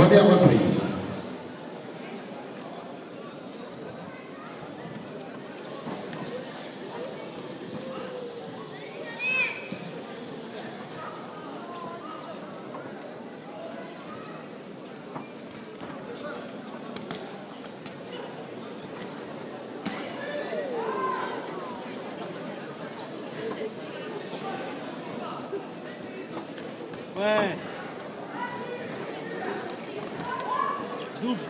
première reprise. Ouais. Double.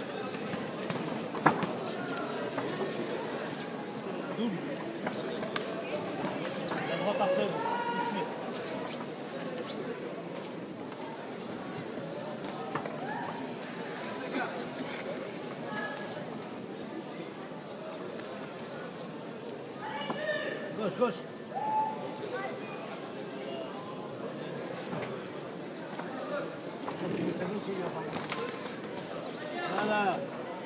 Double. La droite après, tout de suite. Gauche, gauche. Voilà.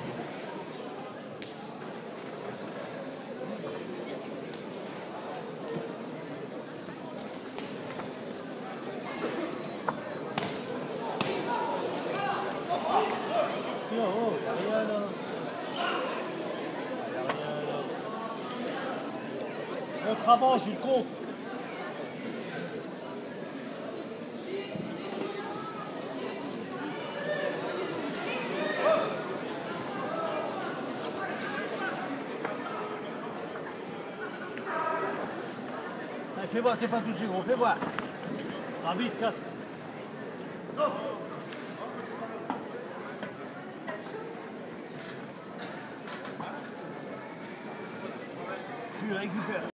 Oh, rien là. Notre avance, il compte. Fais voir, t'es pas touché, gros, fais voir. Ah, vite, casse. Tu récupères.